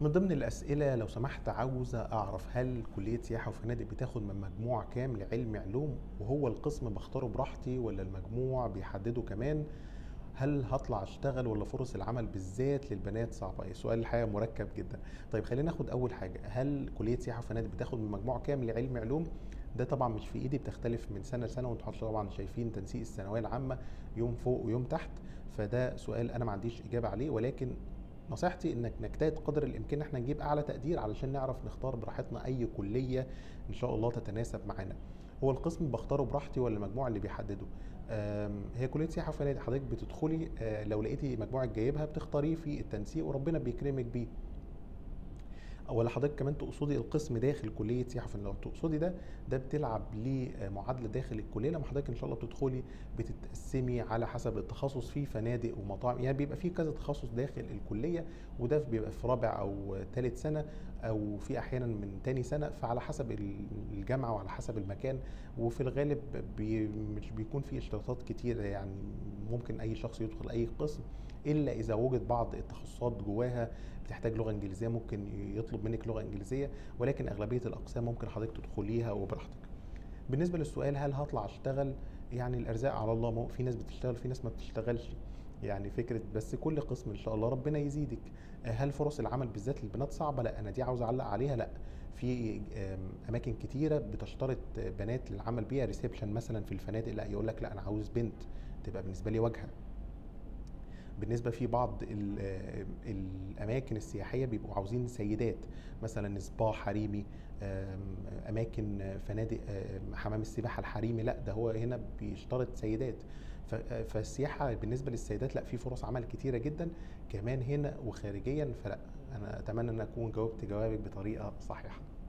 من ضمن الأسئلة لو سمحت عاوزة أعرف هل كلية سياحة وفنادق بتاخد من مجموع كام لعلم علوم، وهو القسم بختاره براحتي ولا المجموع بيحدده كمان؟ هل هطلع أشتغل ولا فرص العمل بالذات للبنات صعبة؟ سؤال الحقيقة مركب جدا. طيب خلينا ناخد أول حاجة، هل كلية سياحة وفنادق بتاخد من مجموع كام لعلم علوم؟ ده طبعا مش في ايدي، بتختلف من سنه لسنه، وانتوا طبعا شايفين تنسيق الثانويه العامه يوم فوق ويوم تحت. فده سؤال انا ما عنديش اجابه عليه، ولكن نصيحتي انك نجتهد قدر الامكان احنا نجيب اعلى تقدير علشان نعرف نختار براحتنا اي كليه ان شاء الله تتناسب معانا. هو القسم بختاره براحتي ولا المجموع اللي بيحدده؟ هي كليه سياحه وفنادق، حضرتك بتدخلي لو لقيتي مجموعك جايبها بتختاريه في التنسيق وربنا بيكرمك بيه. ولا حضرتك كمان تقصدي القسم داخل كليه سياحه وفنادق؟ لو تقصدي ده بتلعب ليه معادله داخل الكليه، لما حضرتك ان شاء الله بتدخلي بتتقسمي على حسب التخصص في فنادق ومطاعم، يعني بيبقى في كذا تخصص داخل الكليه، وده بيبقى في رابع او ثالث سنه، او في احيانا من تاني سنه، فعلى حسب الجامعه وعلى حسب المكان. وفي الغالب مش بيكون في اشتراطات كتير، يعني ممكن اي شخص يدخل اي قسم الا اذا وجد بعض التخصصات جواها بتحتاج لغه انجليزيه، ممكن يطلب منك لغه انجليزيه، ولكن اغلبيه الاقسام ممكن حضرتك تدخليها وبراحتك. بالنسبه للسؤال هل هطلع اشتغل، يعني الارزاق على الله، في ناس بتشتغل في ناس ما بتشتغلش، يعني فكره بس كل قسم ان شاء الله ربنا يزيدك. هل فرص العمل بالذات للبنات صعبه؟ لا، انا دي عاوز اعلق عليها، لا. في اماكن كتيره بتشترط بنات للعمل بيها، ريسبشن مثلا في الفنادق، لا يقول لك لا انا عاوز بنت تبقى بالنسبه لي واجهه. بالنسبه في بعض الاماكن السياحيه بيبقوا عاوزين سيدات، مثلا سبا حريمي، اماكن فنادق حمام السباحه الحريمي، لا ده هو هنا بيشترط سيدات. فالسياحه بالنسبه للسيدات لا، في فرص عمل كتيره جدا كمان هنا وخارجيا. فلا، انا اتمنى ان اكون جاوبت جوابك بطريقه صحيحه.